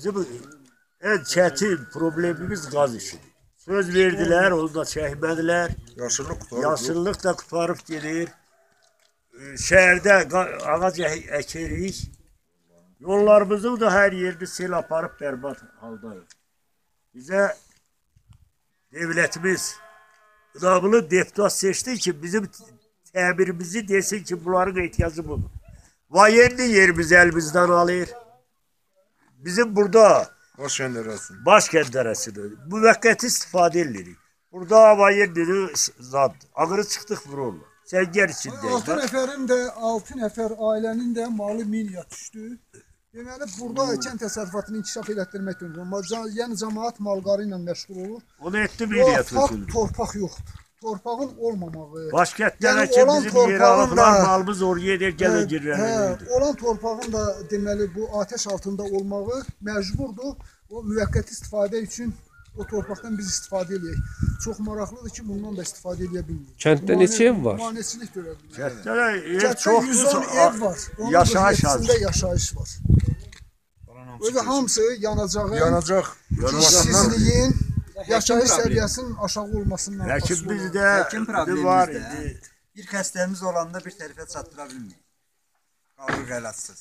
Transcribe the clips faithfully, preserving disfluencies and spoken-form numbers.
Bizim en çetin problemimiz gaz işidir. Söz verdiler, onu da çekmediler. Yaşıllık tutarıq. Yaşıllık da kurtarıp gelir. Şehirde ağaç ekerik. Yollarımızın da her yerde sel aparıp berbat haldayız. Bize devletimiz İnamlı deputat seçti ki bizim temirimizi desin ki bunların ihtiyacı budur. Vayenli yerimizi elimizden alır. Bizim burada Başkent arasın. başkent arasını müvekkat istifade edilir. Burada vayenli zat. Ağırı çıktık vururlar. Sen gel içindeyiz. altı nəfərin də, altı nəfər ailənin də malı minya düşdü. Deməli, burada kənd təsərrüfatını inkişaf elətdirmək üçün, yəni cəmaət malqarı ilə məşğul olur. Onu etdi O minya fakt töküldü. torpaq yoxdur. Torpağın olmamağı. Başkentlere Yəni, ki olan bizim yeri torpağın alıplar, da- malımız oraya eder, Hə, gelir girerler. hə, olan torpağın da deməli bu atəş altında olmağı məcburdur. O müvəqqəti istifadə üçün o torpaqdan biz istifadə eləyək. Çox maraqlıdır ki, bundan da istifadə edə bilmirik. Kənddə neçə ev var? Maneçilik törədilir. Kentlere ev Kənddə çok yüz on ev var. Onun yaşayış qırx yeddisində az. yaşayış var. Özü hamısı yanacağı, Yanacaq. işsizliyin, yaşayış səviyyəsinin aşağı olmasından Lakin asılı olur. bizde Həkim bir problemimiz var də idi. bir xəstəmiz olanda bir tərəfə çatdıra bilmirik. Qalır qəlatsız.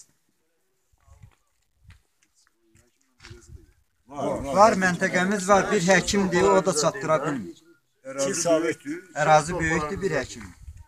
Var məntəqəmiz var, bir həkimdir, o da çatdıra bilmir. İki saat. Ərazi böyükdür, bir həkim.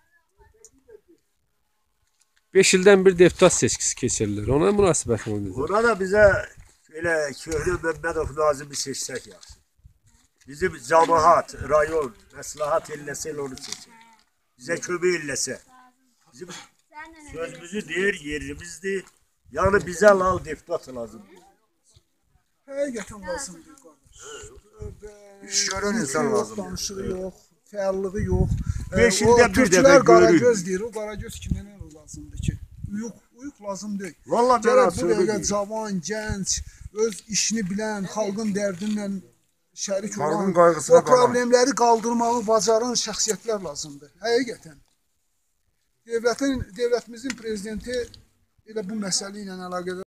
beş ildən bir deputat seçkisi keçirirlər. Ona münasibətin necə? Ona da bize şöyle köylü Mehmetov Nazım'ı seçsek yaxşı. Bizim cemaat, rayon, məslahat ellese onu seçer. Bize kömür ellese. Bizim sözümüzü deyir, yerimizdir. Yani bize lal deputat lazımdır. Həqiqətən lazımdır qardaş. İş görən insan Yox, lazımdır. danışığı yox, fəallığı yox. Beş O ildə bir türklər dəfə Qaragöz görürük. deyir, o Qaragöz kimdən lazımdır ki? Uyuq, uyuq lazım deyil. Vallahi ben Gərək bu söyle dəqiqə diyeyim. cavan, gənc, öz işini bilən, xalqın dərdinlə şərik Xalqın olan, qayğısına o problemləri qaldırmağı bacaran şəxsiyyətlər lazımdır. Həqiqətən. Devlətin, devlətimizin prezidenti elə bu məsələ ilə əlaqədar